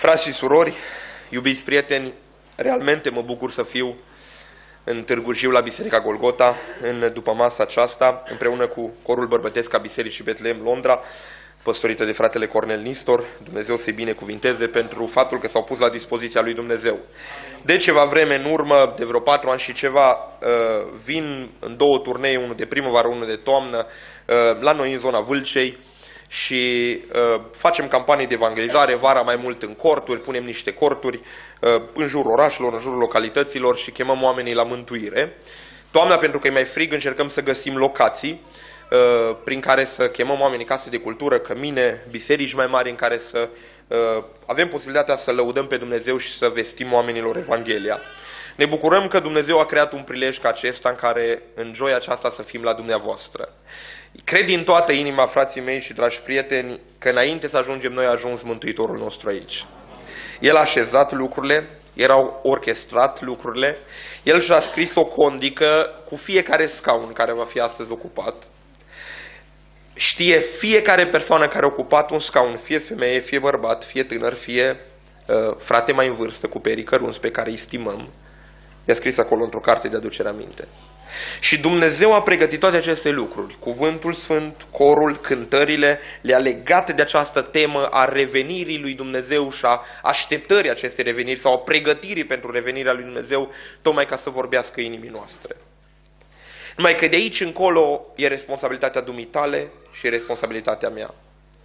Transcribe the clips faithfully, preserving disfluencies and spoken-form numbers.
Frați și surori, iubiți prieteni, realmente mă bucur să fiu în Târgu Jiu la Biserica Golgota, în după masa aceasta, împreună cu corul bărbătesc a Bisericii Betlehem Londra, păstorită de fratele Cornel Nistor. Dumnezeu să-i binecuvinteze pentru faptul că s-au pus la dispoziția lui Dumnezeu. De ceva vreme în urmă, de vreo patru ani și ceva, vin în două turnee, unul de primăvară, unul de toamnă, la noi în zona Vâlcei, și uh, facem campanii de evangelizare, vara mai mult în corturi, punem niște corturi uh, în jurul orașelor, în jurul localităților și chemăm oamenii la mântuire. Toamna, pentru că e mai frig, încercăm să găsim locații uh, prin care să chemăm oamenii, case de cultură, cămine, biserici mai mari în care să uh, avem posibilitatea să lăudăm pe Dumnezeu și să vestim oamenilor Evanghelia. Ne bucurăm că Dumnezeu a creat un prilej ca acesta în care în joia aceasta să fim la dumneavoastră. Cred din toată inima, frații mei și dragi prieteni, că înainte să ajungem noi a ajuns Mântuitorul nostru aici. El a așezat lucrurile, El a orchestrat lucrurile, El și-a scris o condică cu fiecare scaun care va fi astăzi ocupat. Știe fiecare persoană care a ocupat un scaun, fie femeie, fie bărbat, fie tânăr, fie uh, frate mai în vârstă, cu perii cărunți pe care îi stimăm. I-a scris acolo într-o carte de aducere aminte. Și Dumnezeu a pregătit toate aceste lucruri. Cuvântul Sfânt, corul, cântările, le-a legat de această temă a revenirii lui Dumnezeu și a așteptării acestei reveniri sau a pregătirii pentru revenirea lui Dumnezeu, tocmai ca să vorbească inimii noastre. Numai că de aici încolo e responsabilitatea dumitale și responsabilitatea mea.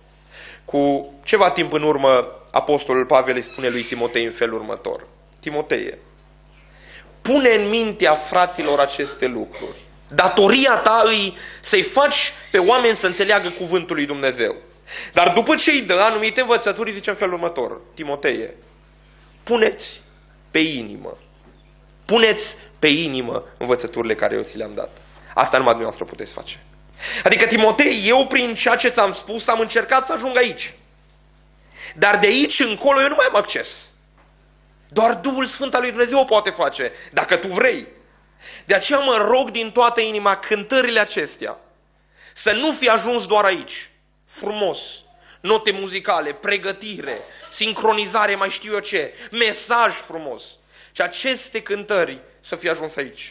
Cu ceva timp în urmă, Apostolul Pavel îi spune lui Timotei în felul următor: Timoteie, pune în mintea fraților aceste lucruri. Datoria ta îi să-i faci pe oameni să înțeleagă cuvântul lui Dumnezeu. Dar după ce îi dă anumite învățături, zice în felul următor: Timoteie, puneți pe inimă, puneți pe inimă învățăturile care eu ți le-am dat. Asta numai dumneavoastră puteți face. Adică, Timotei, eu prin ceea ce ți-am spus am încercat să ajung aici. Dar de aici încolo eu nu mai am acces. Doar Duhul Sfânt al lui Dumnezeu o poate face, dacă tu vrei. De aceea mă rog din toată inima, cântările acestea să nu fi ajuns doar aici. Frumos, note muzicale, pregătire, sincronizare, mai știu eu ce, mesaj frumos. Și aceste cântări să fie ajuns aici.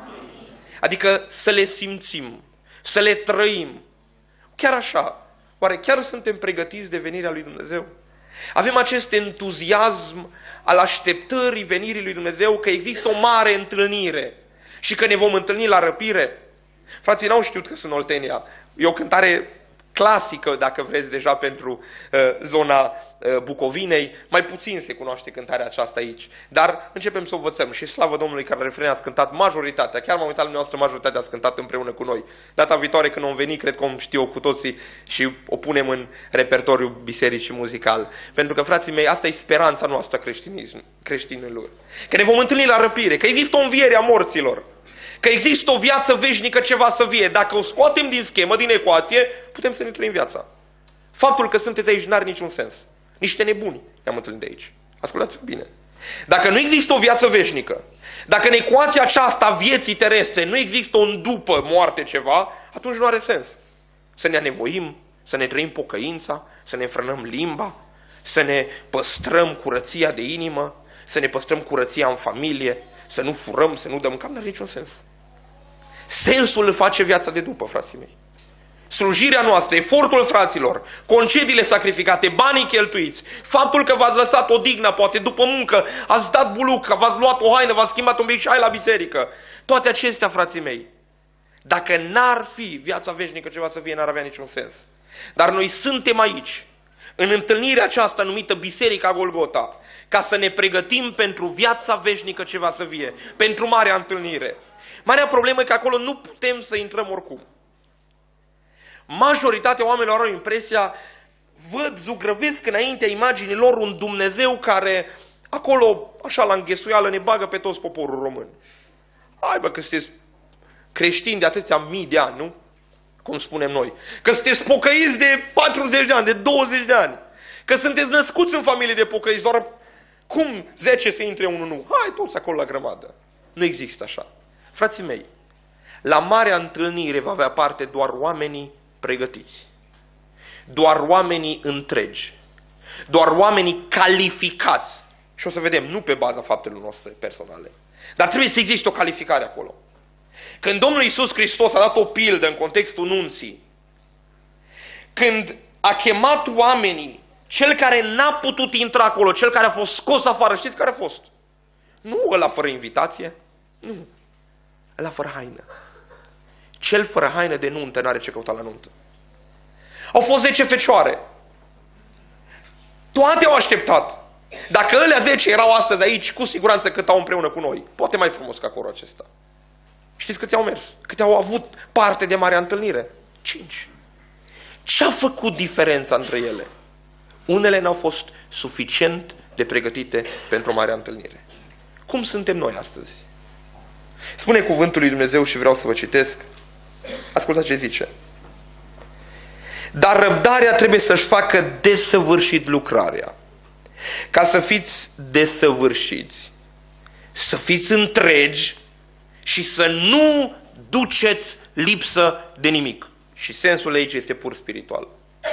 Adică să le simțim, să le trăim. Chiar așa, oare chiar suntem pregătiți de venirea lui Dumnezeu? Avem acest entuziasm al așteptării venirii lui Dumnezeu, că există o mare întâlnire și că ne vom întâlni la răpire? Frații n-au știut că sunt Oltenia. E o cântare clasică, dacă vreți, deja pentru uh, zona uh, Bucovinei. Mai puțin se cunoaște cântarea aceasta aici. Dar începem să o învățăm și slavă Domnului că la refren ați cântat majoritatea. Chiar m-am uitat la noastră, majoritatea ați cântat împreună cu noi. Data viitoare când vom veni, cred că om știu cu toții și o punem în repertoriul bisericii muzical. Pentru că, frații mei, asta e speranța noastră creștinilor. Că ne vom întâlni la răpire, că există o înviere a morților, că există o viață veșnică ce va să vie. Dacă o scoatem din schemă, din ecuație, putem să ne trăim viața. Faptul că sunteți aici n-are niciun sens. Niște nebuni ne-am întâlnit de aici. Ascultați bine. Dacă nu există o viață veșnică, dacă în ecuația aceasta a vieții terestre nu există un după moarte ceva, atunci nu are sens. Să ne anevoim, să ne trăim pocăința, să ne frânăm limba, să ne păstrăm curăția de inimă, să ne păstrăm curăția în familie, să nu furăm, să nu dăm cam, n-are niciun sens. Sensul îl face viața de după, frații mei. Slujirea noastră, efortul fraților, concediile sacrificate, banii cheltuiți, faptul că v-ați lăsat odihna, poate după muncă, ați dat buluc, v-ați luat o haină, v-ați schimbat un pic și hai la biserică. Toate acestea, frații mei, dacă n-ar fi viața veșnică ceva să vie, n-ar avea niciun sens. Dar noi suntem aici, în întâlnirea aceasta numită Biserica Golgota, ca să ne pregătim pentru viața veșnică ce va să vie, pentru marea întâlnire. Marea problemă e că acolo nu putem să intrăm oricum. Majoritatea oamenilor au impresia, văd, zugrăvesc înaintea imaginii lor un Dumnezeu care acolo, așa la înghesuială, ne bagă pe toți poporul român. Hai bă, că sunteți creștini de atâția mii de ani, nu? Cum spunem noi. Că sunteți pocăiți de patruzeci de ani, de douăzeci de ani. Că sunteți născuți în familie de pocăiți, doar cum zece să intre unul nu? Hai toți acolo la grămadă. Nu există așa. Frații mei, la marea întâlnire va avea parte doar oamenii pregătiți. Doar oamenii întregi. doar oamenii calificați. Și o să vedem, nu pe baza faptelor noastre personale. Dar trebuie să existe o calificare acolo. Când Domnul Iisus Hristos a dat o pildă în contextul nunții, când a chemat oamenii, cel care n-a putut intra acolo, cel care a fost scos afară, știți care a fost? Nu ăla fără invitație, nu, ăla fără haină. Cel fără haină de nuntă n-are ce căuta la nuntă. Au fost zece fecioare. Toate au așteptat. Dacă ălea zece erau astăzi aici, cu siguranță cântau împreună cu noi. Poate mai frumos ca corul acesta. Știți câte au mers? Câte au avut parte de marea întâlnire? Cinci. Ce a făcut diferența între ele? Unele n-au fost suficient de pregătite pentru marea întâlnire. Cum suntem noi astăzi? Spune cuvântul lui Dumnezeu și vreau să vă citesc. Ascultați ce zice. Dar răbdarea trebuie să-și facă desăvârșit lucrarea. Ca să fiți desăvârșiți, să fiți întregi și să nu duceți lipsă de nimic. Și sensul aici este pur spiritual.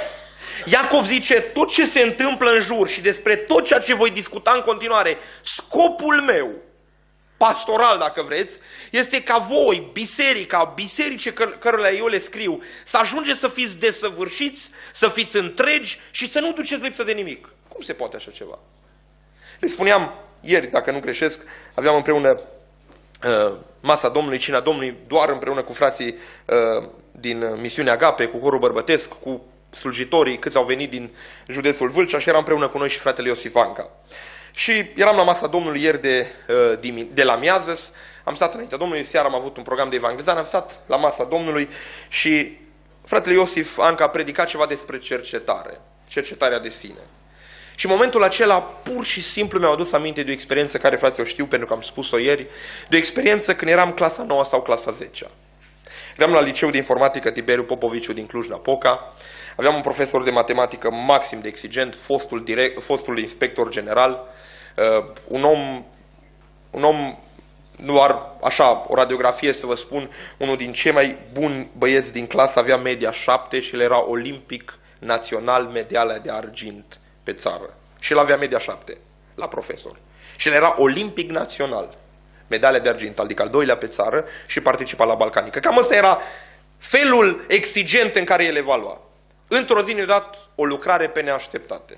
Iacov zice, tot ce se întâmplă în jur și despre tot ceea ce voi discuta în continuare, scopul meu, pastoral dacă vreți, este ca voi, biserica, bisericii căr- cărora eu le scriu, să ajungeți să fiți desăvârșiți, să fiți întregi și să nu duceți lipsă de nimic. Cum se poate așa ceva? Le spuneam ieri, dacă nu greșesc, aveam împreună uh, masa Domnului, cina Domnului, doar împreună cu frații uh, din misiunea Agape, cu corul bărbătesc, cu slujitorii, câți au venit din județul Vâlcea și era împreună cu noi și fratele Iosif Anca. Și eram la masa Domnului ieri de, uh, de la miază, am stat înaintea Domnului, seara am avut un program de evangelizare, am stat la masa Domnului și fratele Iosif Anca a predicat ceva despre cercetare, cercetarea de sine. Și în momentul acela, pur și simplu mi-au adus aminte de o experiență care, frații, o știu pentru că am spus-o ieri, de o experiență când eram clasa nouă sau clasa zecea. Eram la liceul de informatică Tiberiu Popoviciu din Cluj-Napoca, aveam un profesor de matematică maxim de exigent, fostul, direct, fostul inspector general, uh, un om, un om, nu doar așa, o radiografie să vă spun, unul din cei mai buni băieți din clasă, avea media șapte și el era olimpic național medalia de argint pe țară. Și el avea media șapte la profesor. Și el era olimpic național, medalia de argint, adică al doilea pe țară și participa la balcanică. Cam ăsta era felul exigent în care el evalua. Într-o zi ne-a dat o lucrare pe neașteptate.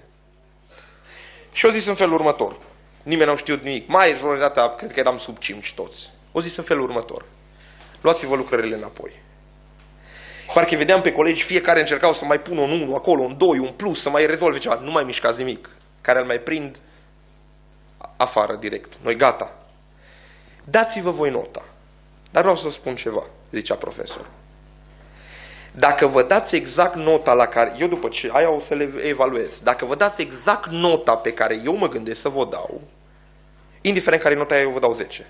Și o zis în felul următor. Nimeni n-a știut nimic. Mai jurnalitatea, cred că eram sub cinci toți. O zis în felul următor. Luați-vă lucrările înapoi. Parcă vedeam pe colegi, fiecare încercau să mai pună un unu acolo, un doi, un plus, să mai rezolve ceva. Nu mai mișcați nimic. Care îl mai prind afară direct. Noi gata. Dați-vă voi nota. Dar vreau să spun ceva, zicea profesorul. Dacă vă dați exact nota la care, eu după ce aia o să le evaluez, dacă vă dați exact nota pe care eu mă gândesc să vă dau, indiferent care nota aia, eu vă dau zece.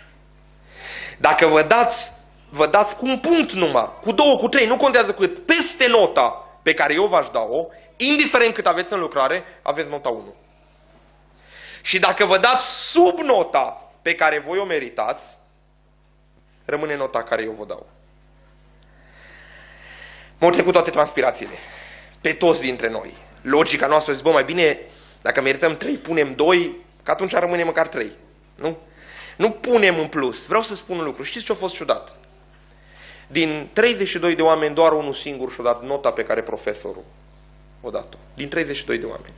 Dacă vă dați, vă dați cu un punct numai, cu două, cu trei, nu contează cât, peste nota pe care eu v-aș da-o, indiferent cât aveți în lucrare, aveți nota unu. Și dacă vă dați sub nota pe care voi o meritați, rămâne nota care eu vă dau. M-au trecut toate transpirațiile. Pe toți dintre noi. Logica noastră zice, bă, mai bine, dacă merităm trei, punem doi, că atunci rămâne măcar trei. Nu? Nu punem în plus. Vreau să spun un lucru. Știți ce a fost ciudat? Din treizeci și doi de oameni, doar unul singur și-a dat nota pe care profesorul o dat-o. Din treizeci și doi de oameni.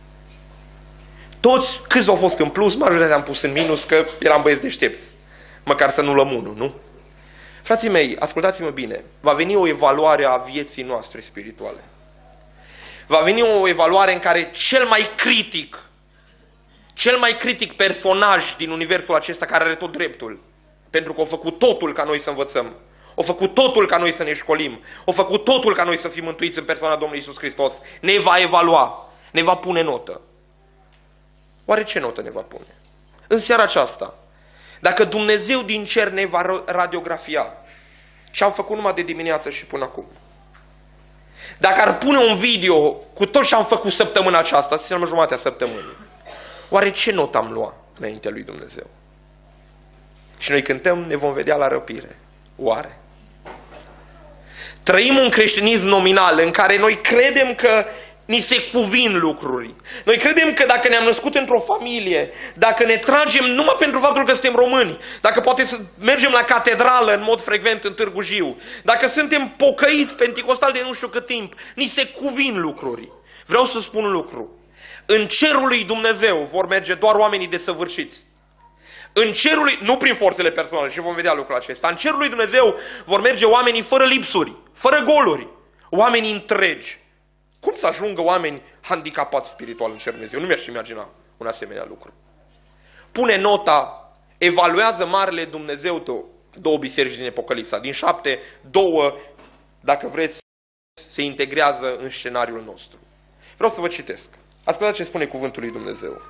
Toți, câți au fost în plus, majoritatea am pus în minus, că eram băieți deștepți. Măcar să nu luăm unul, nu? Frații mei, ascultați-mă bine, va veni o evaluare a vieții noastre spirituale. Va veni o evaluare în care cel mai critic, cel mai critic personaj din universul acesta, care are tot dreptul, pentru că a făcut totul ca noi să învățăm, a făcut totul ca noi să ne școlim, a făcut totul ca noi să fim mântuiți în persoana Domnului Iisus Hristos, ne va evalua, ne va pune notă. Oare ce notă ne va pune? În seara aceasta, dacă Dumnezeu din cer ne va radiografia ce am făcut numai de dimineață și până acum, dacă ar pune un video cu tot ce am făcut săptămâna aceasta, să înseamnă jumătatea săptămânii, oare ce notă am luat înaintea lui Dumnezeu? Și noi cântăm, ne vom vedea la răpire. Oare? Trăim un creștinism nominal în care noi credem că Ni se cuvin lucruri. Noi credem că dacă ne-am născut într-o familie, dacă ne tragem numai pentru faptul că suntem români, dacă poate să mergem la catedrală în mod frecvent în Târgu Jiu, dacă suntem pocăiți penticostali de nu știu cât timp, ni se cuvin lucruri. Vreau să spun un lucru. În cerul lui Dumnezeu vor merge doar oamenii desăvârșiți. În cerul lui, nu prin forțele personale, și vom vedea lucrul acesta. În cerul lui Dumnezeu vor merge oamenii fără lipsuri, fără goluri, oamenii întregi. Cum să ajungă oameni handicapați spiritual în cerul Dumnezeu? Nu mi-aș imagina un asemenea lucru. Pune nota, evaluează Marele Dumnezeu două, două biserici din Apocalipsa. Din șapte, două, dacă vreți, se integrează în scenariul nostru. Vreau să vă citesc. Ascultați ce spune cuvântul lui Dumnezeu.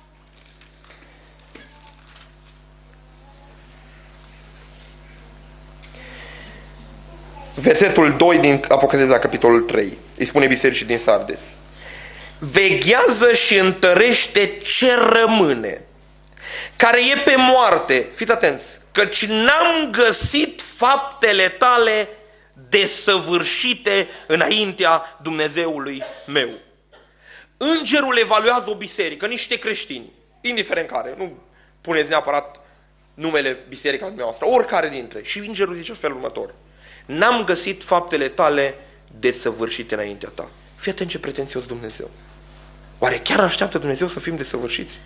Versetul doi din Apocalipsa, capitolul trei. Îi spune bisericii din Sardes. Veghează și întărește ce rămâne, care e pe moarte. Fiți atenți, căci n-am găsit faptele tale desăvârșite înaintea Dumnezeului meu. Îngerul evaluează o biserică, niște creștini, indiferent care, nu puneți neapărat numele biserica dumneavoastră, oricare dintre. Și îngerul zice felul următor. N-am găsit faptele tale desăvârșite înaintea ta. Fii atent ce pretențios Dumnezeu. Oare chiar așteaptă Dumnezeu să fim desăvârșiți?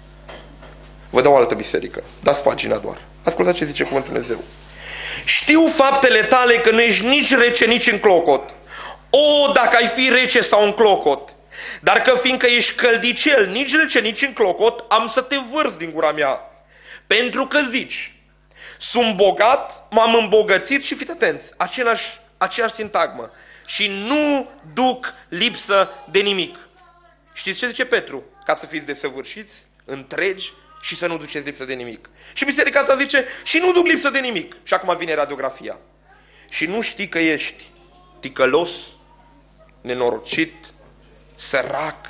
Vă dau o altă biserică. Dați pagina doar. Ascultați ce zice cuvântul Dumnezeu. Știu faptele tale că nu ești nici rece, nici în clocot. O, dacă ai fi rece sau în clocot. Dar că fiindcă ești căldicel, nici rece, nici în clocot, am să te vârz din gura mea. Pentru că zici, sunt bogat, m-am îmbogățit și fiți atenți, aceeași, aceeași sintagmă. Și nu duc lipsă de nimic. Știți ce zice Petru? Ca să fiți desăvârșiți, întregi și să nu duceți lipsă de nimic. Și biserica asta zice, și nu duc lipsă de nimic. Și acum vine radiografia. Și nu știi că ești ticălos, nenorocit, sărac,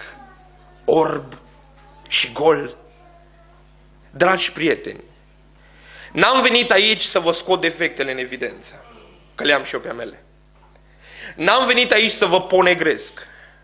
orb și gol. Dragi prieteni, n-am venit aici să vă scot defectele în evidență, că le am și eu pe a mele. N-am venit aici să vă ponegresc.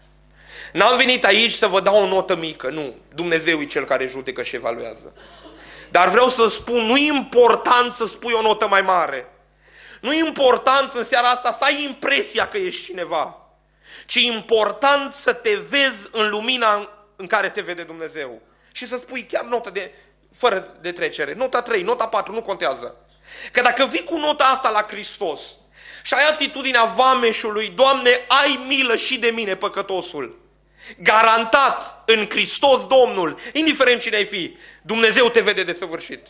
N-am venit aici să vă dau o notă mică, nu. Dumnezeu e Cel care judecă și evaluează. Dar vreau să spun, nu e important să spui o notă mai mare. Nu e important în seara asta să ai impresia că ești cineva, ci e important să te vezi în lumina în care te vede Dumnezeu. Și să spui chiar notă de, fără de trecere, nota trei, nota patru, nu contează. Că dacă vii cu nota asta la Hristos și ai atitudinea vameșului, Doamne, ai milă și de mine, păcătosul, garantat în Hristos Domnul, indiferent cine ai fi, Dumnezeu te vede desăvârșit.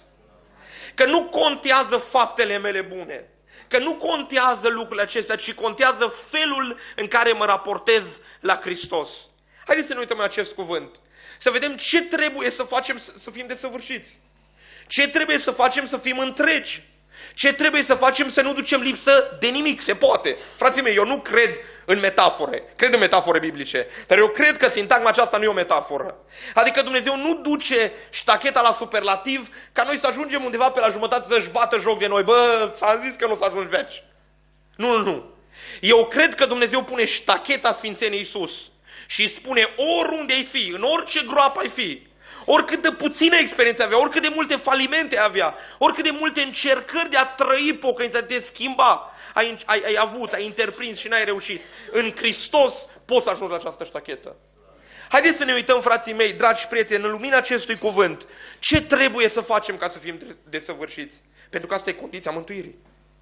Că nu contează faptele mele bune, că nu contează lucrurile acestea, ci contează felul în care mă raportez la Hristos. Haideți să ne uităm la acest cuvânt, să vedem ce trebuie să facem să fim desăvârșiți, ce trebuie să facem să fim întregi, ce trebuie să facem să nu ducem lipsă de nimic. Se poate. Frații mei, eu nu cred în metafore. Cred în metafore biblice. Dar eu cred că sintagma aceasta nu e o metaforă. Adică Dumnezeu nu duce ștacheta la superlativ ca noi să ajungem undeva pe la jumătate să-și bată joc de noi. Bă, ți-am zis că nu o să ajungi veci. Nu, nu, nu. Eu cred că Dumnezeu pune ștacheta Sfințeniei sus și spune oriunde ai fi, în orice groapă ai fi, oricât de puțină experiență avea, oricât de multe falimente avea, oricât de multe încercări de a trăi pocăința, de a te schimba, ai, ai, ai avut, ai interprins și n-ai reușit. În Hristos poți să ajungi la această ștachetă. Haideți să ne uităm, frații mei, dragi prieteni, în lumina acestui cuvânt, ce trebuie să facem ca să fim desăvârșiți? Pentru că asta e condiția mântuirii.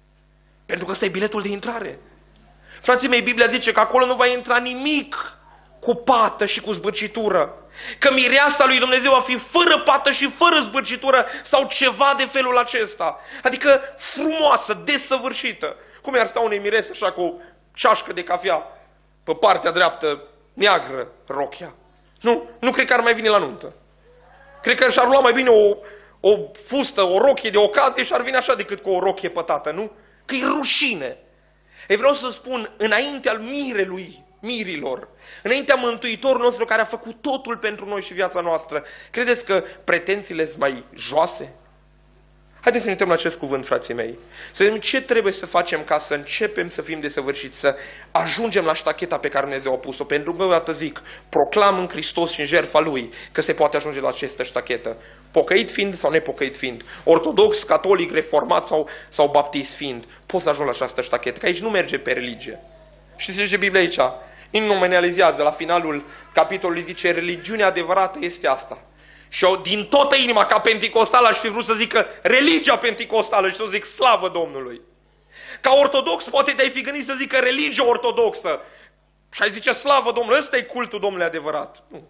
Pentru că asta e biletul de intrare. Frații mei, Biblia zice că acolo nu va intra nimic cu pată și cu zbârcitură. Că mireasa lui Dumnezeu va fi fără pată și fără zbârcitură sau ceva de felul acesta. Adică frumoasă, desăvârșită. Cum i-ar sta unei mirese așa cu o ceașcă de cafea pe partea dreaptă, neagră, rochia. Nu, nu cred că ar mai vine la nuntă. Cred că și-ar lua mai bine o, o fustă, o rochie de ocazie și ar vine așa decât cu o rochie pătată, nu? Că e rușine. Ei, vreau să spun, înaintea mirelui, mirilor, înaintea Mântuitorul nostru care a făcut totul pentru noi și viața noastră, credeți că pretențiile sunt mai joase? Haideți să ne uităm la acest cuvânt, frații mei. Să vedem ce trebuie să facem ca să începem să fim desăvârșiți, să ajungem la ștacheta pe care Dumnezeu a pus-o. Pentru că, dată zic, proclam în Hristos și în jertfa Lui că se poate ajunge la această ștachetă. Pocăit fiind sau nepocăit fiind, ortodox, catolic, reformat sau, sau baptist fiind, poți să ajungi la această ștachetă, că aici nu merge pe religie. Știți ce zice Biblia aici? Nimeni nu nominalizează, la finalul capitolului zice, religiunea adevărată este asta. Și eu, din toată inima, ca penticostal, aș fi vrut să zic că religia penticostală și să zic slavă Domnului. Ca ortodox, poate te-ai fi gândit să zic că religia ortodoxă și ai zice slavă Domnului, ăsta e cultul Domnului adevărat. Nu.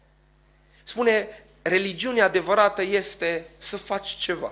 Spune, religiunea adevărată este să faci ceva.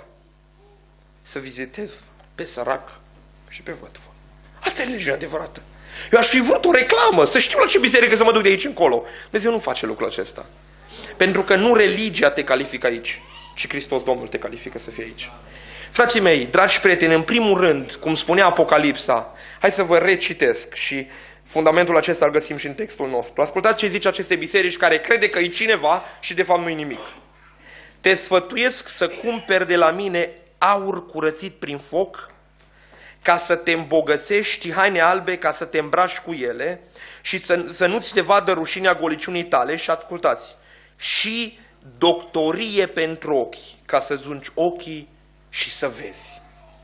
Să vizitezi pe sărac și pe văduvă. Asta e religiunea adevărată. Eu aș fi vrut o reclamă, să știu la ce biserică să mă duc de aici încolo. Dumnezeu nu face lucrul acesta. Pentru că nu religia te califică aici, ci Hristos Domnul te califică să fii aici. Frații mei, dragi prieteni, în primul rând, cum spunea Apocalipsa, hai să vă recitesc și fundamentul acesta îl găsim și în textul nostru. Ascultați ce zice aceste biserici care crede că e cineva și de fapt nu e nimic. Te sfătuiesc să cumperi de la mine aur curățit prin foc, ca să te îmbogățești, haine albe ca să te îmbraci cu ele și să, să nu ți se vadă rușinea goliciunii tale și ascultați, și doctorie pentru ochi, ca să zungi ochii și să vezi.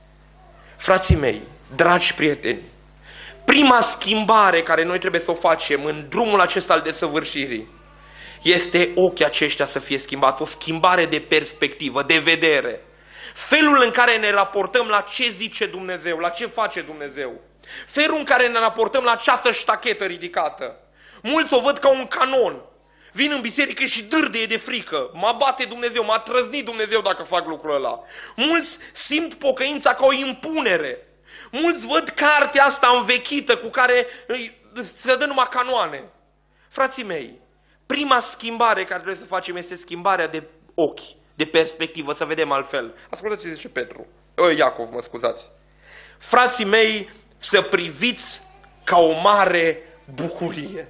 Frații mei, dragi prieteni, prima schimbare care noi trebuie să o facem în drumul acesta al desăvârșirii este ochii aceștia să fie schimbați, o schimbare de perspectivă, de vedere. Felul în care ne raportăm la ce zice Dumnezeu, la ce face Dumnezeu. Felul în care ne raportăm la această ștachetă ridicată. Mulți o văd ca un canon. Vin în biserică și dârdăie de frică. Mă bate Dumnezeu, m-a trăznit Dumnezeu dacă fac lucrul ăla. Mulți simt pocăința ca o impunere. Mulți văd cartea asta învechită cu care se dă numai canoane. Frații mei, prima schimbare care trebuie să facem este schimbarea de ochi, de perspectivă, să vedem altfel. Ascultați ce zice Petru. Iacov, mă scuzați. Frații mei, să priviți ca o mare bucurie.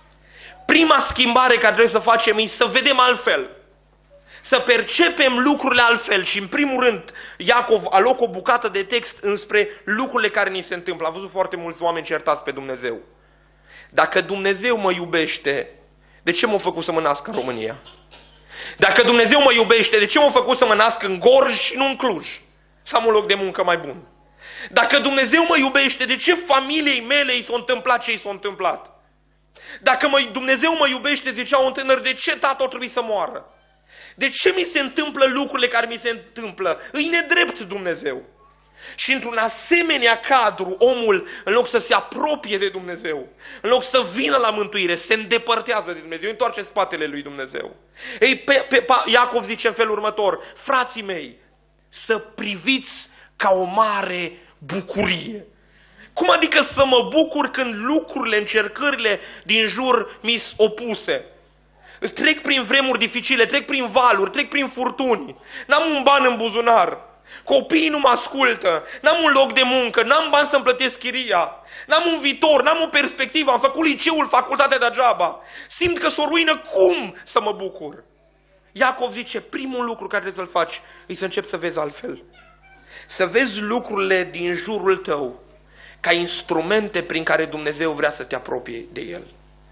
Prima schimbare care trebuie să facem e să vedem altfel. Să percepem lucrurile altfel. Și în primul rând, Iacov alocă o bucată de text înspre lucrurile care ni se întâmplă. Am văzut foarte mulți oameni certați pe Dumnezeu. Dacă Dumnezeu mă iubește, de ce m-a făcut să mă nasc în România? Dacă Dumnezeu mă iubește, de ce m-a făcut să mă nasc în Gorj și nu în Cluj? Să am un loc de muncă mai bun. Dacă Dumnezeu mă iubește, de ce familiei mele i s-a întâmplat ce i s-a întâmplat? Dacă mă, Dumnezeu mă iubește, zicea un tânăr, de ce tatăl trebuie să moară? De ce mi se întâmplă lucrurile care mi se întâmplă? Îi nedrept Dumnezeu. Și într-un asemenea cadru, omul, în loc să se apropie de Dumnezeu, în loc să vină la mântuire, se îndepărtează de Dumnezeu, întoarce spatele lui Dumnezeu. Ei, pe, pe, pe, Iacov zice în felul următor, frații mei, să priviți ca o mare bucurie. Cum adică să mă bucur când lucrurile, încercările din jur mi-s opuse? Trec prin vremuri dificile, trec prin valuri, trec prin furtuni. N-am un ban în buzunar. Copiii nu mă ascultă. N-am un loc de muncă, n-am bani să-mi plătesc chiria. N-am un viitor, n-am o perspectivă. Am făcut liceul, facultatea degeaba. Simt că s-o ruină. Cum să mă bucur? Iacov zice, primul lucru care trebuie să-l faci e să începi să vezi altfel. Să vezi lucrurile din jurul tău ca instrumente prin care Dumnezeu vrea să te apropie de El.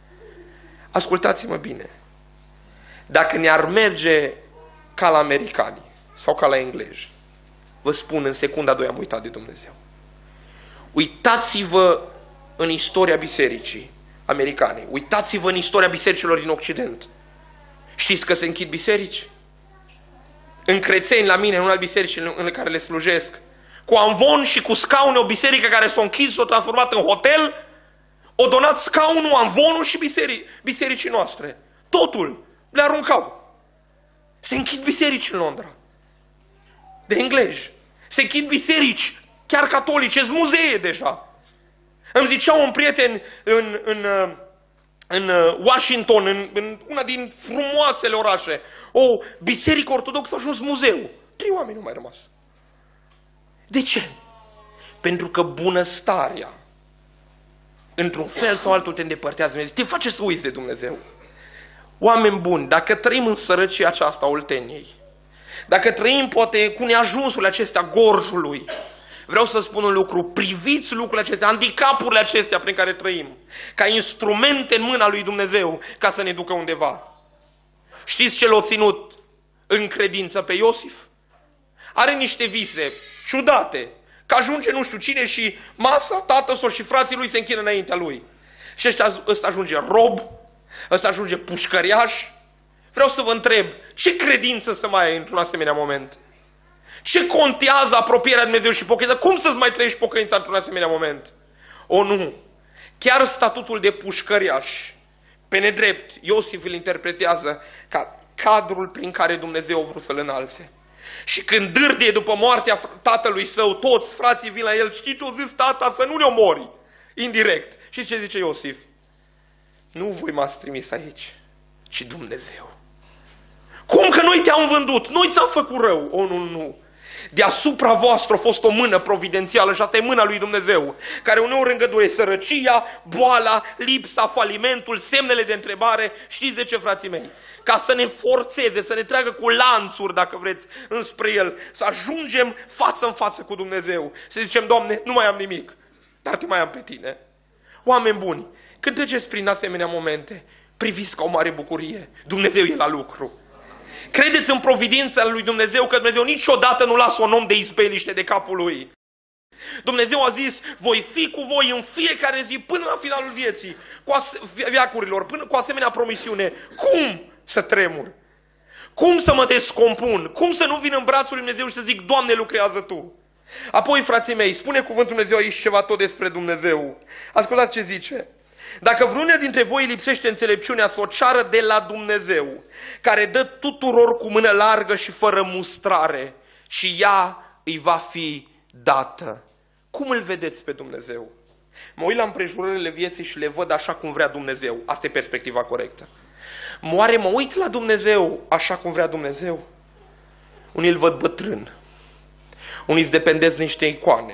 Ascultați-mă bine. Dacă ne-ar merge ca la americani sau ca la englezi, vă spun, în secunda doi am uitat de Dumnezeu. Uitați-vă în istoria bisericii americane. Uitați-vă în istoria bisericilor din Occident. Știți că se închid biserici? În Crețeni, la mine, în una bisericii în care le slujesc, cu amvon și cu scaune, o biserică care s-a închis, s-a transformat în hotel, o donat scaunul, amvonul și biseric, bisericii noastre. Totul le aruncau. Se închid biserici în Londra. De englezi. Se închid biserici, chiar catolice, sunt muzee deja. Îmi zicea un prieten în, în, în Washington, în, în una din frumoasele orașe, o biserică ortodoxă a ajuns muzeu. Trei oameni nu mai rămas. De ce? Pentru că bunăstarea, într-un fel sau altul, te îndepărtează. Te face să uiți de Dumnezeu. Oameni buni, dacă trăim în sărăcia aceasta a olteniei, Dacă trăim poate cu neajunsurile acestea gorjului, vreau să spun un lucru, priviți lucrurile acestea, handicapurile acestea prin care trăim, ca instrumente în mâna lui Dumnezeu ca să ne ducă undeva. Știți ce l-a ținut în credință pe Iosif? Are niște vise ciudate, că ajunge nu știu cine și masa, tatăl său și frații lui se închină înaintea lui. Și ăsta, ăsta ajunge rob, ăsta ajunge pușcăriaș. Vreau să vă întreb, ce credință să mai ai într-un asemenea moment? Ce contează apropierea de Dumnezeu și pocăința? Cum să-ți mai trăiești pocăința într-un asemenea moment? O, nu! Chiar statutul de pușcăriaș, pe nedrept, Iosif îl interpretează ca cadrul prin care Dumnezeu a vrut să-l înalțe. Și când dârdie după moartea tatălui său, toți frații vin la el, știi ce o zis tata? Să nu ne omori! Indirect. Și ce zice Iosif? Nu voi m-ați trimis aici, ci Dumnezeu. Cum că noi te-am vândut? Noi ți-am făcut rău. O, nu, nu. Deasupra voastră a fost o mână providențială și asta e mâna lui Dumnezeu, care uneori îngăduie sărăcia, boala, lipsa, falimentul, semnele de întrebare. Știți de ce, frații mei? Ca să ne forțeze, să ne treagă cu lanțuri, dacă vreți, înspre El, să ajungem față în față cu Dumnezeu. Să zicem, Doamne, nu mai am nimic, dar Te mai am pe Tine. Oameni buni, când treceți prin asemenea momente, priviți ca o mare bucurie. Dumnezeu e la lucru. Credeți în providența lui Dumnezeu, că Dumnezeu niciodată nu lasă un om de izbeliște de capul lui. Dumnezeu a zis, voi fi cu voi în fiecare zi până la finalul vieții, cu veacurilor, până cu asemenea promisiune. Cum să tremur? Cum să mă descompun? Cum să nu vin în brațul lui Dumnezeu și să zic, Doamne, lucrează Tu? Apoi, frații mei, spune cuvântul Dumnezeu aici ceva tot despre Dumnezeu. Ascultați ce zice. Dacă vreunul dintre voi lipsește înțelepciunea, să o ceară de la Dumnezeu, care dă tuturor cu mână largă și fără mustrare, și ea îi va fi dată. Cum îl vedeți pe Dumnezeu? Mă uit la împrejurările vieții și le văd așa cum vrea Dumnezeu. Asta e perspectiva corectă. Oare mă uit la Dumnezeu așa cum vrea Dumnezeu? Unii îl văd bătrân, unii îți dependeți de niște icoane.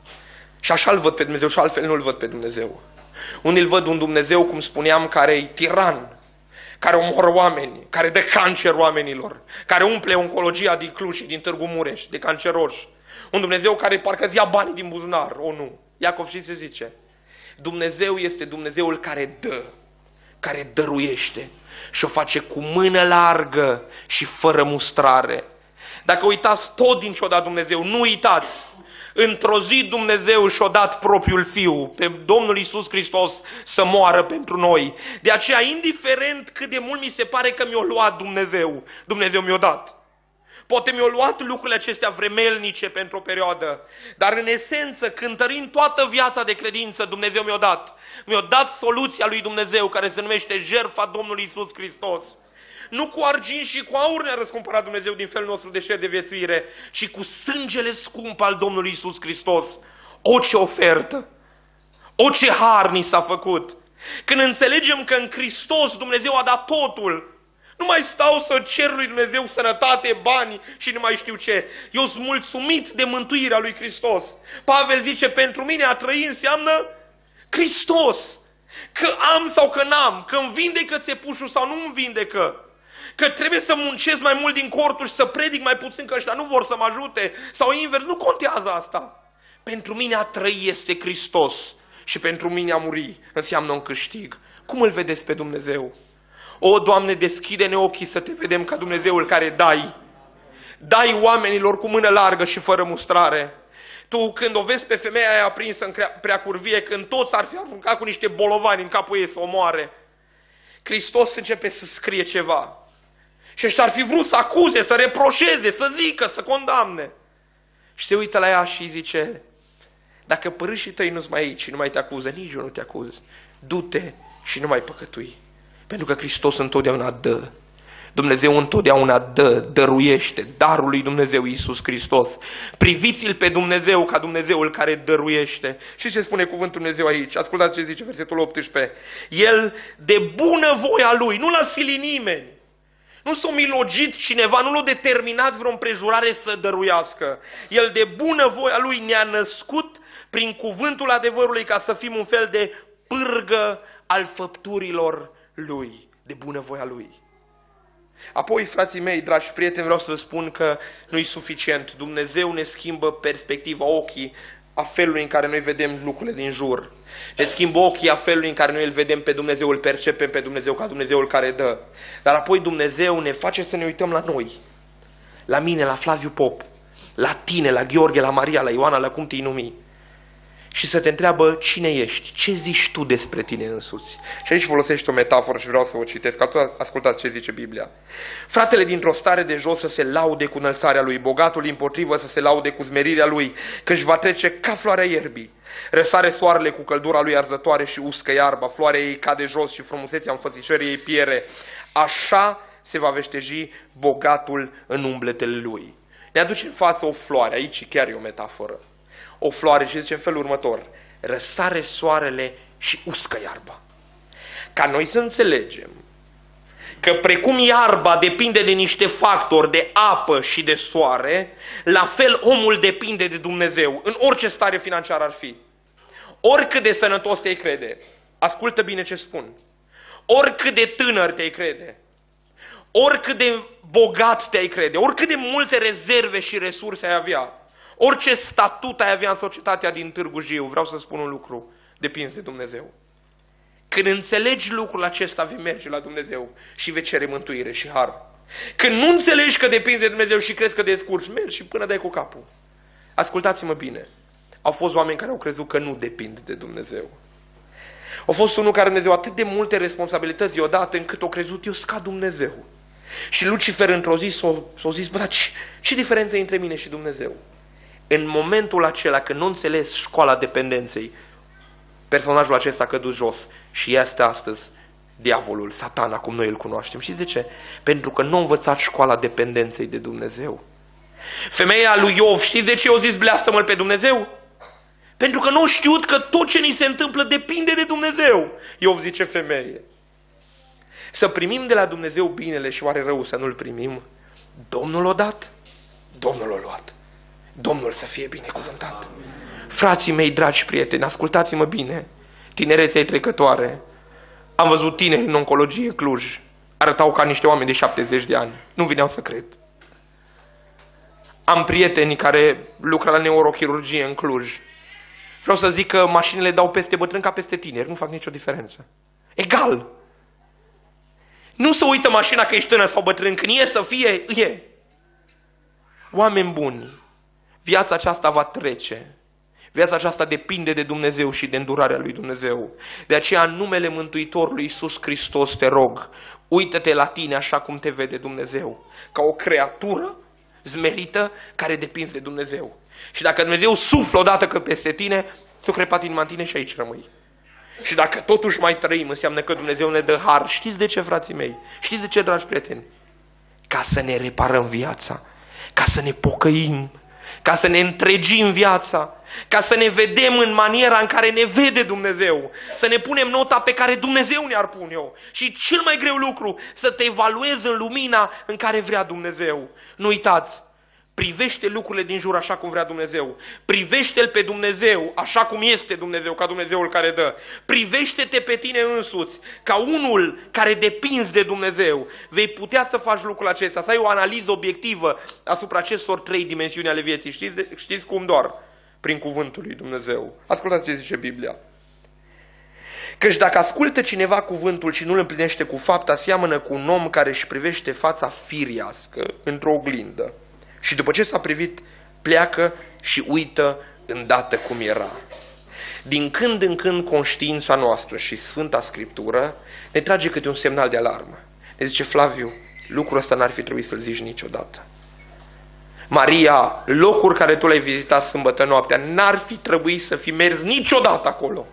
Și așa îl văd pe Dumnezeu și altfel nu îl văd pe Dumnezeu. Unii îl văd un Dumnezeu, cum spuneam, care e tiran, care omoară oameni, care dă cancer oamenilor, care umple oncologia din Cluj și din Târgu Mureș, de canceroși. Un Dumnezeu care parcă îți ia banii din buzunar. O, nu. Iacov știți ce zice? Dumnezeu este Dumnezeul care dă, care dăruiește și o face cu mână largă și fără mustrare. Dacă uitați tot din ce-o dat Dumnezeu, nu uitați. Într-o zi Dumnezeu și-a dat propriul Fiu, pe Domnul Iisus Hristos, să moară pentru noi. De aceea, indiferent cât de mult mi se pare că mi-a luat Dumnezeu, Dumnezeu mi-a dat. Poate mi-a luat lucrurile acestea vremelnice pentru o perioadă, dar în esență, cântărind toată viața de credință, Dumnezeu mi-a dat. Mi-a dat soluția lui Dumnezeu, care se numește jertfa Domnului Iisus Hristos. Nu cu argint și cu aur ne-a răscumpărat Dumnezeu din felul nostru de șer de viețuire, ci cu sângele scump al Domnului Iisus Hristos. O, ce ofertă! O, ce har ni s-a făcut! Când înțelegem că în Hristos Dumnezeu a dat totul, nu mai stau să cer lui Dumnezeu sănătate, bani și nu mai știu ce. Eu sunt mulțumit de mântuirea lui Hristos. Pavel zice, pentru mine a trăi înseamnă Hristos. Că am sau că n-am, că îmi vindecă țepușul sau nu îmi vindecă. Că trebuie să muncesc mai mult din corturi și să predic mai puțin că ăștia nu vor să mă ajute. Sau invers, nu contează asta. Pentru mine a trăi este Hristos și pentru mine a muri înseamnă un câștig. Cum îl vedeți pe Dumnezeu? O, Doamne, deschide-ne ochii să Te vedem ca Dumnezeul care dai. Dai oamenilor cu mână largă și fără mustrare. Tu când o vezi pe femeia aia aprinsă în preacurvie, când toți ar fi aruncat cu niște bolovani în capul ei să o moare, Hristos începe să scrie ceva. Și ăștia ar fi vrut să acuze, să reproșeze, să zică, să condamne. Și se uită la ea și zice, dacă părâșii tăi nu-s mai aici și nu mai te acuză, nici eu nu te acuz. Du-te și nu mai păcătui. Pentru că Hristos întotdeauna dă. Dumnezeu întotdeauna dă, dăruiește. Darul lui Dumnezeu Iisus Hristos. Priviți-L pe Dumnezeu ca Dumnezeul care dăruiește. Și ce spune cuvântul Dumnezeu aici? Ascultați ce zice versetul optsprezece. El de bună voia Lui, nu l-a silit nimeni. Nu s-a milogit cineva, nu l-a determinat vreo împrejurare să dăruiască. El de bună voia Lui ne-a născut prin cuvântul adevărului ca să fim un fel de pârgă al făpturilor Lui, de bună voia Lui. Apoi, frații mei, dragi prieteni, vreau să vă spun că nu-i suficient. Dumnezeu ne schimbă perspectiva, ochii, a felului în care noi vedem lucrurile din jur. Ne schimbă ochii a felului în care noi îl vedem pe Dumnezeu, îl percepem pe Dumnezeu ca Dumnezeul care dă. Dar apoi Dumnezeu ne face să ne uităm la noi. La mine, la Flaviu Pop, la tine, la Gheorghe, la Maria, la Ioana, la cum te-i numi. Și să te întreabă cine ești, ce zici tu despre tine însuți. Și aici folosești o metaforă și vreau să o citesc. Ascultați ce zice Biblia. Fratele dintr-o stare de jos să se laude cu înălțarea lui, bogatul împotrivă să se laude cu smerirea lui, că își va trece ca floarea ierbii. Răsare soarele cu căldura lui arzătoare și uscă iarba, floarea ei cade jos și frumusețea înfățișării ei piere. Așa se va veșteji bogatul în umbletele lui. Ne aduce în față o floare, aici chiar e o metaforă. O floare și zice în felul următor: răsare soarele și uscă iarba. Ca noi să înțelegem că precum iarba depinde de niște factori, de apă și de soare, la fel omul depinde de Dumnezeu, în orice stare financiară ar fi. Oricât de sănătos te-ai crede, ascultă bine ce spun, oricât de tânăr te-ai crede, oricât de bogat te-ai crede, oricât de multe rezerve și resurse ai avea, orice statut ai avea în societatea din Târgu Jiu, vreau să spun un lucru, depinzi de Dumnezeu. Când înțelegi lucrul acesta, vei merge la Dumnezeu și vei cere mântuire și har. Când nu înțelegi că depinzi de Dumnezeu și crezi că descurci, mergi și până dai cu capul. Ascultați-mă bine, au fost oameni care au crezut că nu depind de Dumnezeu. Au fost unul care Dumnezeu atât de multe responsabilități deodată încât o crezut eu ca Dumnezeu. Și Lucifer într-o zi s-a zis, bă, dar ce, ce diferență e între mine și Dumnezeu? În momentul acela, când nu înțeles școala dependenței, personajul acesta a căzut jos și este astăzi diavolul, Satana, cum noi îl cunoaștem. Și de ce? Pentru că nu a învățat școala dependenței de Dumnezeu. Femeia lui Iov, știți de ce i-a zis bleastă-mă pe Dumnezeu? Pentru că nu a știut că tot ce ni se întâmplă depinde de Dumnezeu. Iov zice, femeie, să primim de la Dumnezeu binele și oare rău să nu-l primim? Domnul l-a dat, Domnul l-a luat. Domnul să fie binecuvântat. Frații mei, dragi prieteni, ascultați-mă bine. Tinerețea trecătoare. Am văzut tineri în oncologie Cluj. Arătau ca niște oameni de șaptezeci de ani. Nu vineau să cred. Am prieteni care lucră la neurochirurgie în Cluj. Vreau să zic că mașinile dau peste bătrâni ca peste tineri. Nu fac nicio diferență. Egal. Nu se uită mașina că ești tânăr sau bătrân. Când e să fie, e. Oameni buni, viața aceasta va trece. Viața aceasta depinde de Dumnezeu și de îndurarea lui Dumnezeu. De aceea, în numele Mântuitorului Iisus Hristos, te rog, uită-te la tine așa cum te vede Dumnezeu. Ca o creatură zmerită care depinzi de Dumnezeu. Și dacă Dumnezeu suflă odată că peste tine, s-o crepat inima în tine și aici rămâi. Și dacă totuși mai trăim, înseamnă că Dumnezeu ne dă har. Știți de ce, frații mei? Știți de ce, dragi prieteni? Ca să ne reparăm viața. Ca să ne pocăim. Ca să ne întregim viața. Ca să ne vedem în maniera în care ne vede Dumnezeu. Să ne punem nota pe care Dumnezeu ne-ar pune-o. Și cel mai greu lucru, să te evaluezi în lumina în care vrea Dumnezeu. Nu uitați, privește lucrurile din jur așa cum vrea Dumnezeu. Privește-L pe Dumnezeu așa cum este Dumnezeu, ca Dumnezeul care dă. Privește-te pe tine însuți ca unul care depinzi de Dumnezeu. Vei putea să faci lucrul acesta, să ai o analiză obiectivă asupra acestor trei dimensiuni ale vieții. Știți, știți cum doar? Prin cuvântul lui Dumnezeu. Ascultați ce zice Biblia. Căci dacă ascultă cineva cuvântul și nu îl împlinește cu fapta, seamănă cu un om care își privește fața firească într-o oglindă. Și după ce s-a privit, pleacă și uită îndată cum era. Din când în când conștiința noastră și Sfânta Scriptură ne trage câte un semnal de alarmă. Ne zice, Flaviu, lucrul ăsta n-ar fi trebuit să-l zici niciodată. Maria, locul care tu l-ai vizitat sâmbătă noaptea, n-ar fi trebuit să fi mers niciodată acolo.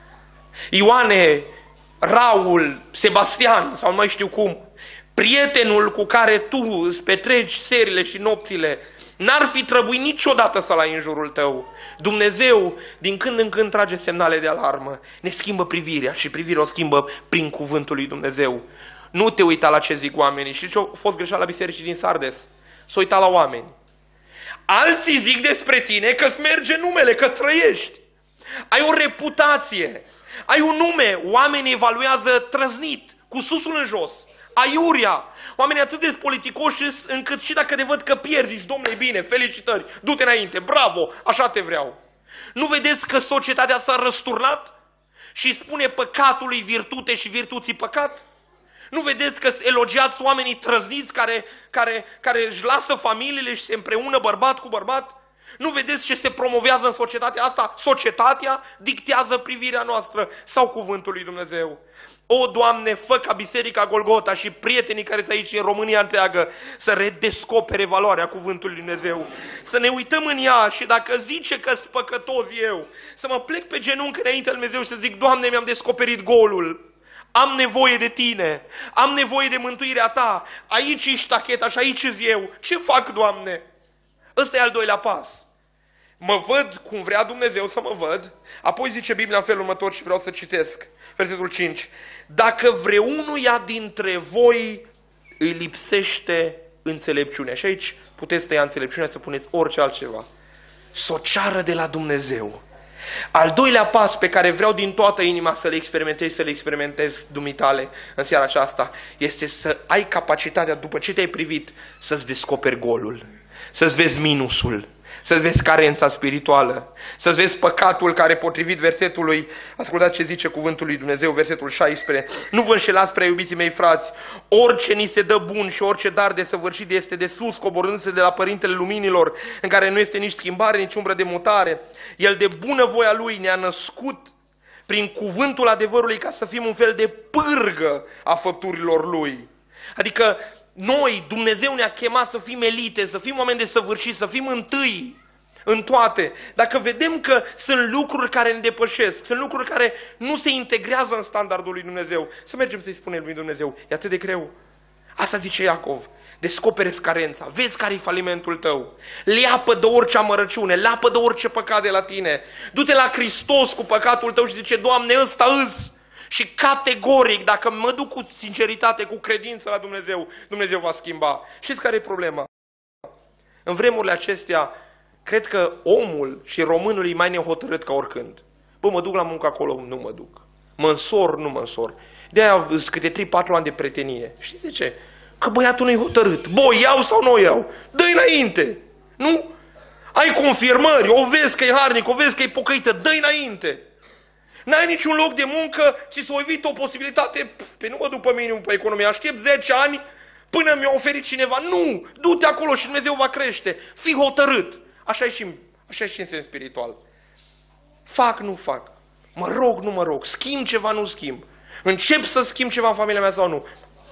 Ioane, Raul, Sebastian, sau nu mai știu cum, prietenul cu care tu îți petreci serile și nopțile, n-ar fi trebuit niciodată să-l ai în jurul tău. Dumnezeu, din când în când, trage semnale de alarmă. Ne schimbă privirea și privirea o schimbă prin cuvântul lui Dumnezeu. Nu te uita la ce zic oamenii. Și ce a fost greșeală la bisericii din Sardes? S-a uitat la oameni. Alții zic despre tine că-ți merge numele, că trăiești. Ai o reputație. Ai un nume. Oamenii evaluează trăznit, cu susul în jos. Aiurea. Oamenii atât de politicoși încât și dacă te văd că pierzi, zici, domnule, bine, felicitări, du-te înainte, bravo, așa te vreau. Nu vedeți că societatea s-a răsturnat și spune păcatului virtute și virtuții păcat? Nu vedeți că elogiați oamenii trăzniți care, care, care își lasă familiile și se împreună bărbat cu bărbat? Nu vedeți ce se promovează în societatea asta? Societatea dictează privirea noastră sau cuvântul lui Dumnezeu? O, Doamne, fă ca Biserica Golgota și prietenii care sunt aici în România întreagă să redescopere valoarea cuvântului lui Dumnezeu. Să ne uităm în ea și dacă zice că sunt păcătos eu, să mă plec pe genunchi înaintea lui Dumnezeu și să zic, Doamne, mi-am descoperit golul. Am nevoie de Tine, am nevoie de mântuirea Ta, aici ești tacheta și aici îți eu. Ce fac, Doamne? Ăsta e al doilea pas. Mă văd cum vrea Dumnezeu să mă văd, apoi zice Biblia în felul următor și vreau să citesc, versetul cinci. Dacă vreunuia dintre voi îi lipsește înțelepciunea, și aici puteți tăia înțelepciunea să puneți orice altceva, să o ceară de la Dumnezeu. Al doilea pas pe care vreau din toată inima să le experimentezi, să le experimentezi dumitale în seara aceasta, este să ai capacitatea, după ce te-ai privit, să-ți descoperi golul, să-ți vezi minusul, să-ți vezi carența spirituală, să-ți vezi păcatul care, potrivit versetului, ascultați ce zice cuvântul lui Dumnezeu, versetul șaisprezece, nu vă înșelați, prea iubiții mei frați, orice ni se dă bun și orice dar de săvârșit este de sus, coborându-se de la Părintele Luminilor, în care nu este nici schimbare, nici umbră de mutare. El de bunăvoia Lui ne-a născut prin cuvântul adevărului ca să fim un fel de pârgă a făpturilor Lui. Adică noi, Dumnezeu ne-a chemat să fim elite, să fim oameni desăvârșiți, să fim întâi în toate. Dacă vedem că sunt lucruri care ne depășesc, sunt lucruri care nu se integrează în standardul lui Dumnezeu, să mergem să-i spunem lui Dumnezeu, e atât de greu. Asta zice Iacov, descopere-ți carența, vezi care e falimentul tău, leapă de orice amărăciune, leapă de orice păcat de la tine, du-te la Hristos cu păcatul tău și zice, Doamne, ăsta îs. Și categoric, dacă mă duc cu sinceritate, cu credință la Dumnezeu, Dumnezeu va schimba. Știți care e problema? În vremurile acestea, cred că omul și românul e mai nehotărât ca oricând. Bă, mă duc la muncă acolo, nu mă duc. Mă însor, nu mă însor. De-aia sunt câte trei patru ani de prietenie. Știți de ce? Că băiatul nu-i hotărât. Bă, iau sau nu iau? Dă-i înainte. Nu? Ai confirmări, o vezi că e harnic, o vezi că e pocăită, dă-i înainte. N-ai niciun loc de muncă, ți s-a evit o posibilitate, pe nu mă duc pe minimum pe economie, aștept zece ani până mi-a oferit cineva. Nu! Du-te acolo și Dumnezeu va crește. Fii hotărât. Așa e și, așa e și în sens spiritual. Fac, nu fac. Mă rog, nu mă rog. Schimb ceva, nu schimb. Încep să schimb ceva în familia mea sau nu.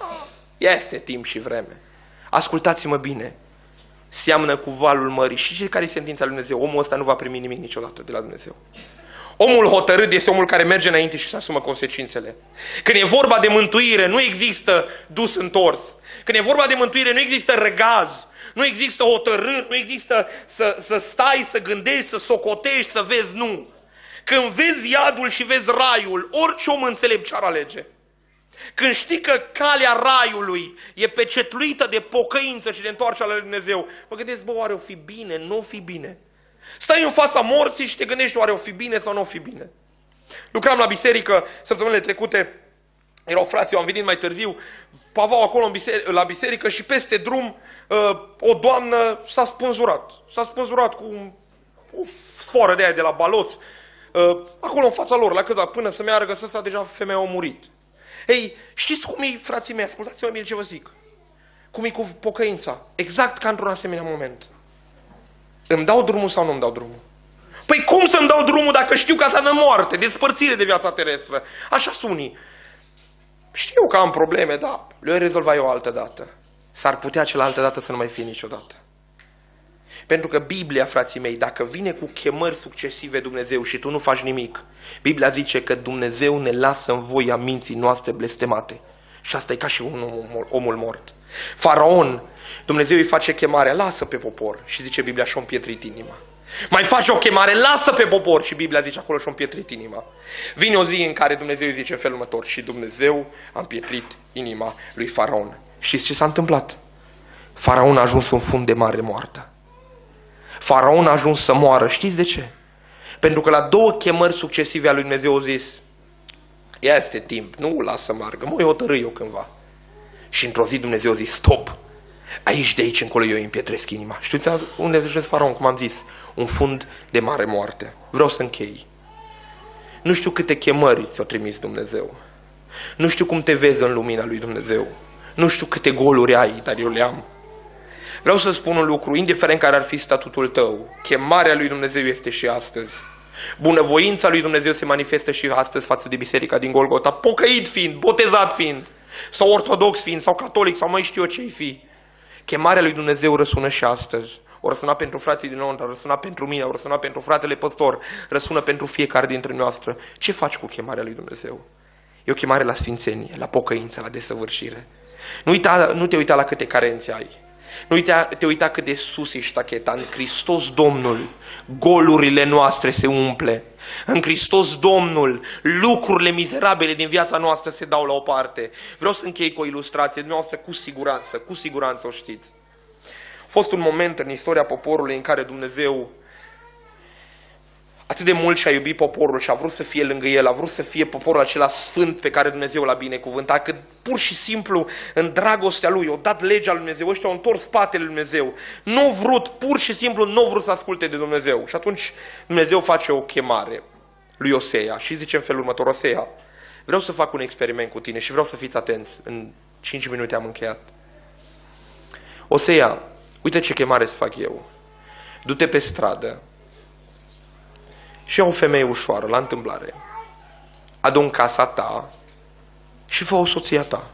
Este timp și vreme. Ascultați-mă bine. Seamănă cu valul mării. Și ce care e sentința lui Dumnezeu? Omul ăsta nu va primi nimic niciodată de la Dumnezeu. Omul hotărât este omul care merge înainte și se asumă consecințele. Când e vorba de mântuire, nu există dus întors. Când e vorba de mântuire, nu există răgaz. Nu există hotărâri, nu există să, să stai, să gândești, să socotești, să vezi, nu. Când vezi iadul și vezi raiul, orice om înțelept ce ar alege. Când știi că calea raiului e pecetluită de pocăință și de întoarcerea lui Dumnezeu, mă gândesc, bă, oare o fi bine, nu o fi bine? Stai în fața morții și te gândești, oare o fi bine sau nu o fi bine? Lucram la biserică săptămânile trecute, erau frații, eu am venit mai târziu, pavau acolo în biserică, la biserică și peste drum o doamnă s-a spânzurat. S-a spânzurat cu o sfoară de aia de la baloți. Acolo în fața lor, la câteva, până să meargă să sta, deja femeia a murit. Ei, știți cum e, frații mei, ascultați-mă bine ce vă zic. Cum e cu pocăința? Exact ca într-un asemenea moment. Îmi dau drumul sau nu îmi dau drumul? Păi cum să-mi dau drumul dacă știu că asta înseamnă moarte, despărțire de viața terestră? Așa sunii. Știu că am probleme, da, le rezolva eu altă dată. S-ar putea cealaltă dată să nu mai fie niciodată. Pentru că Biblia, frații mei, dacă vine cu chemări succesive Dumnezeu și tu nu faci nimic, Biblia zice că Dumnezeu ne lasă în voia minții noastre blestemate. Și asta e ca și un om, omul mort. Faraon, Dumnezeu îi face chemarea, lasă pe popor. Și zice Biblia, și-o împietrit inima. Mai face o chemare, lasă pe popor. Și Biblia zice acolo, și-o împietrit inima. Vine o zi în care Dumnezeu îi zice în felul următor, și Dumnezeu a împietrit inima lui Faraon. Știți ce s-a întâmplat? Faraon a ajuns în fund de mare moartă. Faraon a ajuns să moară. Știți de ce? Pentru că la două chemări succesive a lui Dumnezeu a zis, este timp, nu lasă să meargă, mă hotărâi eu cândva. Și într-o zi Dumnezeu a zis, stop! Aici, de aici încolo eu îi împietresc inima. Știți unde ajunge Faraon, cum am zis? Un fund de mare moarte. Vreau să închei. Nu știu câte chemări ți-o trimis Dumnezeu. Nu știu cum te vezi în lumina lui Dumnezeu. Nu știu câte goluri ai, dar eu le am. Vreau să spun un lucru, indiferent care ar fi statutul tău, chemarea lui Dumnezeu este și astăzi. Bunăvoința lui Dumnezeu se manifestă și astăzi față de biserica din Golgota, pocăit fiind, botezat fiind, sau ortodox fiind, sau catolic, sau mai știu eu ce-i fi. Chemarea lui Dumnezeu răsună și astăzi. O răsuna pentru frații din Londra, răsuna pentru mine, o răsuna pentru fratele păstor, răsună pentru fiecare dintre noastre. Ce faci cu chemarea lui Dumnezeu? E o chemare la sfințenie, la pocăință, la desăvârșire. Nu, uita, nu te uita la câte carențe ai. Nu uita, te uita cât de sus ești tacheta. În Hristos Domnul, golurile noastre se umple. În Hristos Domnul, lucrurile mizerabile din viața noastră se dau la o parte. Vreau să închei cu o ilustrație noastră, cu siguranță, cu siguranță o știți. A fost un moment în istoria poporului în care Dumnezeu atât de mult și-a iubit poporul și a vrut să fie lângă el, a vrut să fie poporul acela sfânt pe care Dumnezeu l-a binecuvântat, că pur și simplu în dragostea lui, o dat legea lui Dumnezeu, ăștia au întors spatele lui Dumnezeu, nu au vrut, pur și simplu nu au vrut să asculte de Dumnezeu. Și atunci Dumnezeu face o chemare lui Osea și zice în felul următor, Osea, vreau să fac un experiment cu tine și vreau să fiți atenți, în cinci minute am încheiat. Osea, uite ce chemare să fac eu, du-te pe stradă, și ia o femeie ușoară, la întâmplare. Adu în casa ta și fă o soția ta.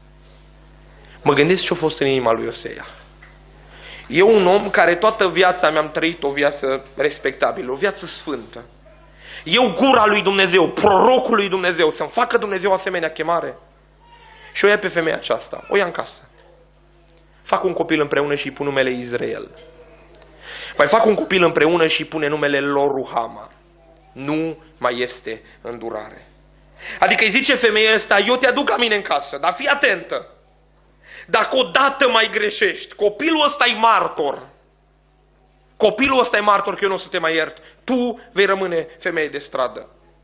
Mă gândesc ce a fost în inima lui Osea. Eu un om care toată viața mi-am trăit o viață respectabilă, o viață sfântă. Eu gura lui Dumnezeu, prorocul lui Dumnezeu, să-mi facă Dumnezeu asemenea chemare. Și o ia pe femeia aceasta, o ia în casă. Fac un copil împreună și îi pun numele Israel. Mai fac un copil împreună și îi pune numele lor Ruhama. Nu mai este îndurare. Adică îi zice femeia asta, eu te aduc la mine în casă, dar fii atentă. Dacă odată mai greșești, copilul ăsta e martor. Copilul ăsta e martor că eu nu o să te mai iert. Tu vei rămâne femeie de stradă.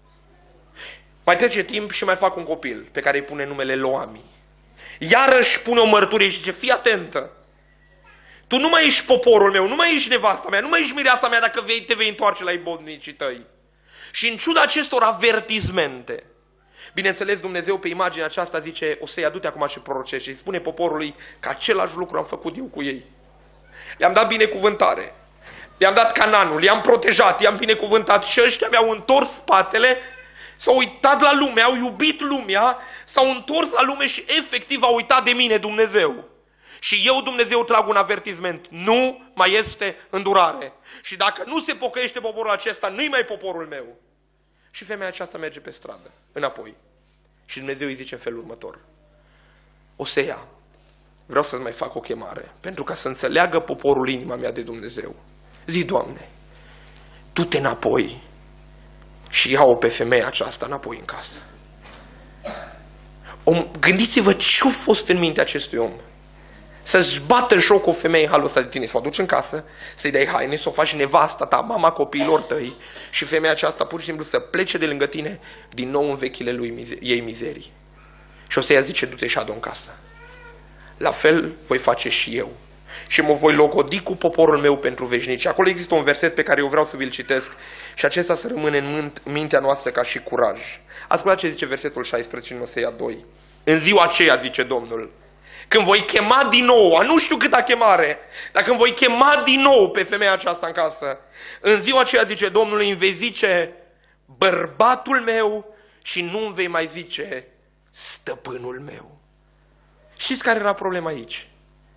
Mai trece timp și mai fac un copil pe care îi pune numele Loami. Iarăși pune o mărturie și zice, fii atentă. Tu nu mai ești poporul meu, nu mai ești nevasta mea, nu mai ești mireasa mea dacă vei, te vei întoarce la ibodnicii tăi. Și în ciuda acestor avertizmente, bineînțeles Dumnezeu pe imaginea aceasta zice, Osea, du-te acum și prorocește și spune poporului că același lucru am făcut eu cu ei. Le-am dat binecuvântare, le-am dat Cananul, le-am protejat, i-am binecuvântat și ăștia mi-au întors spatele, s-au uitat la lume, au iubit lumea, s-au întors la lume și efectiv au uitat de mine Dumnezeu. Și eu, Dumnezeu, trag un avertisment. Nu mai este îndurare. Și dacă nu se pocăiește poporul acesta, nu-i mai poporul meu. Și femeia aceasta merge pe stradă, înapoi. Și Dumnezeu îi zice în felul următor. Osea, vreau să-ți mai fac o chemare, pentru ca să înțeleagă poporul inima mea de Dumnezeu. Zi, Doamne, du-te înapoi și ia-o pe femeia aceasta înapoi în casă. Om, gândiți-vă ce-a fost în mintea acestui om. Să-și bată joc cu o femeie în halul ăsta de tine, să o aduci în casă, să-i dai haine, să o faci nevasta ta, mama copiilor tăi și femeia aceasta pur și simplu să plece de lângă tine din nou în vechile lui, ei mizerii. Și Osea zice, du-te și adu în casă. La fel voi face și eu. Și mă voi logodi cu poporul meu pentru veșnici. Acolo există un verset pe care eu vreau să vi-l citesc și acesta să rămâne în mintea noastră ca și curaj. Ascultați ce zice versetul șaisprezece în Osea doi. În ziua aceea, zice Domnul, când voi chema din nou, a nu știu câta chemare, dar când voi chema din nou pe femeia aceasta în casă, în ziua aceea, zice Domnul, îmi vei zice bărbatul meu și nu îmi vei mai zice stăpânul meu. Știți care era problema aici?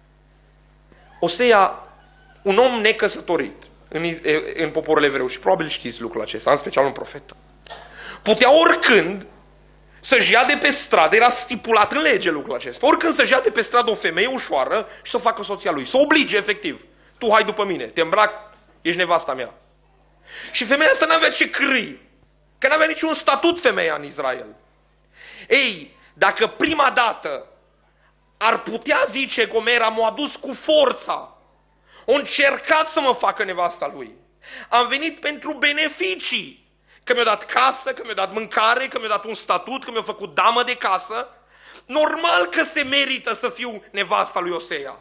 Osea, un om necăsătorit în, în poporul evreu, și probabil știți lucrul acesta, în special un profet, putea oricând să-și ia de pe stradă, era stipulat în lege lucrul acesta, oricând să-și ia de pe stradă o femeie ușoară și să o facă soția lui, să o oblige efectiv. Tu hai după mine, te îmbrac, ești nevasta mea. Și femeia asta n-avea ce crâi, că n-avea niciun statut femeia în Israel. Ei, dacă prima dată ar putea zice Gomera, m-a adus cu forța, a încercat să mă facă nevasta lui, am venit pentru beneficii, că mi-a dat casă, că mi-a dat mâncare, că mi-a dat un statut, că mi-a făcut damă de casă, Normal că se merită să fiu nevasta lui Osea.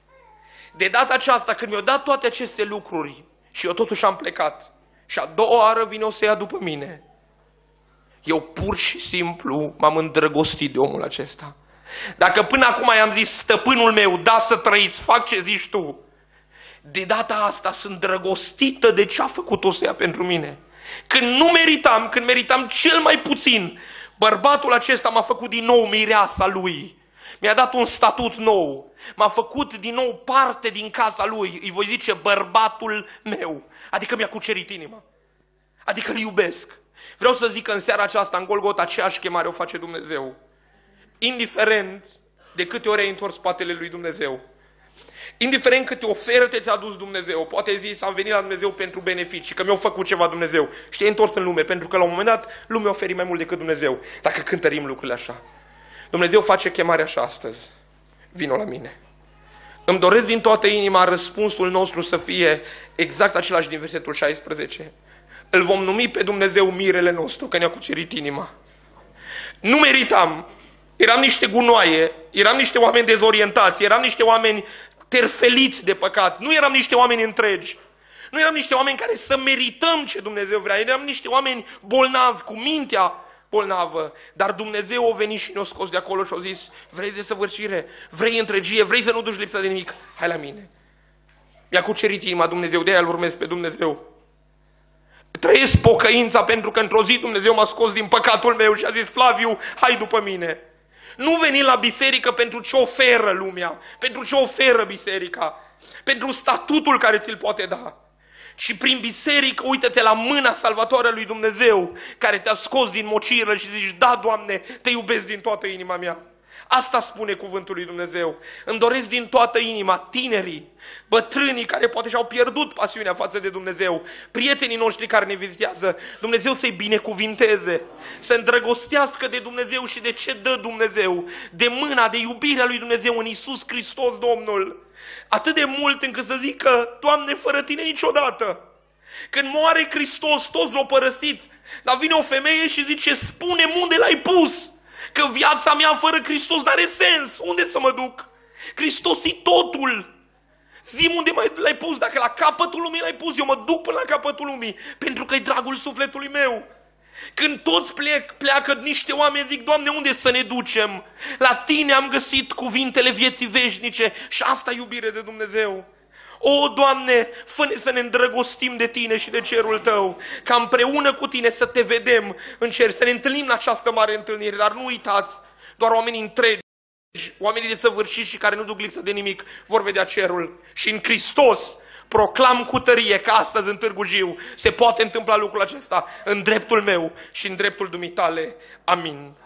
De data aceasta, când mi-au dat toate aceste lucruri și eu totuși am plecat și a doua oară vine Osea după mine, eu pur și simplu m-am îndrăgostit de omul acesta. Dacă până acum i-am zis stăpânul meu, da să trăiți, fac ce zici tu, de data asta sunt drăgostită de ce a făcut Osea pentru mine. Când nu meritam, când meritam cel mai puțin, bărbatul acesta m-a făcut din nou mireasa lui. Mi-a dat un statut nou. M-a făcut din nou parte din casa lui. Îi voi zice bărbatul meu. Adică mi-a cucerit inima. Adică îl iubesc. Vreau să zic că în seara aceasta, în Golgota, aceeași chemare o face Dumnezeu. Indiferent de câte ori ai întors spatele lui Dumnezeu. Indiferent câte oferte ți-a adus Dumnezeu. Poate zis, am venit la Dumnezeu pentru beneficii, că mi-a făcut ceva Dumnezeu. Și te-ai întors în lume, pentru că la un moment dat lumea oferi mai mult decât Dumnezeu. Dacă cântărim lucrurile așa. Dumnezeu face chemarea așa astăzi. Vino la mine. Îmi doresc din toată inima răspunsul nostru să fie exact același din versetul șaisprezece. Îl vom numi pe Dumnezeu mirele nostru, că ne-a cucerit inima. Nu meritam. Eram niște gunoaie, eram niște oameni dezorientați, eram niște oameni terfeliți de păcat. Nu eram niște oameni întregi. Nu eram niște oameni care să merităm ce Dumnezeu vrea. Eram niște oameni bolnavi, cu mintea bolnavă. Dar Dumnezeu a venit și ne-a scos de acolo și a zis, vrei desăvârșire, vrei întregie, vrei să nu duci lipsa de nimic? Hai la mine. Mi-a cucerit inima Dumnezeu, de aia îl urmez pe Dumnezeu. Trăiesc pocăința pentru că într-o zi Dumnezeu m-a scos din păcatul meu și a zis, Flaviu, hai după mine. Nu veni la biserică pentru ce oferă lumea, pentru ce oferă biserica, pentru statutul care ți-l poate da. Și prin biserică, uită-te la mâna salvatoare a lui Dumnezeu, care te-a scos din mociră și zici, da, Doamne, te iubesc din toată inima mea. Asta spune cuvântul lui Dumnezeu. Îmi doresc din toată inima tinerii, bătrânii care poate și-au pierdut pasiunea față de Dumnezeu, prietenii noștri care ne vizitează, Dumnezeu să-i binecuvinteze, să îndrăgostească de Dumnezeu și de ce dă Dumnezeu, de mâna, de iubirea lui Dumnezeu în Iisus Hristos Domnul. Atât de mult încât să zică, Doamne, fără tine niciodată. Când moare Hristos, toți l-au părăsit, dar vine o femeie și zice, spune-mi unde l-ai pus. Că viața mea fără Hristos n-are sens. Unde să mă duc? Hristos e totul. Zi-mi unde l-ai pus. Dacă la capătul lumii l-ai pus, eu mă duc până la capătul lumii. Pentru că e dragul sufletului meu. Când toți plec, pleacă niște oameni, zic, Doamne, unde să ne ducem? La tine am găsit cuvintele vieții veșnice și asta e iubire de Dumnezeu. O, Doamne, fă-ne să ne îndrăgostim de Tine și de cerul Tău, ca împreună cu Tine să Te vedem în cer, să ne întâlnim la această mare întâlnire. Dar nu uitați, doar oamenii întregi, oamenii desăvârșiți și care nu duc lipsă de nimic, vor vedea cerul. Și în Hristos proclam cu tărie că astăzi în Târgu Jiu se poate întâmpla lucrul acesta în dreptul meu și în dreptul dumitale. Amin.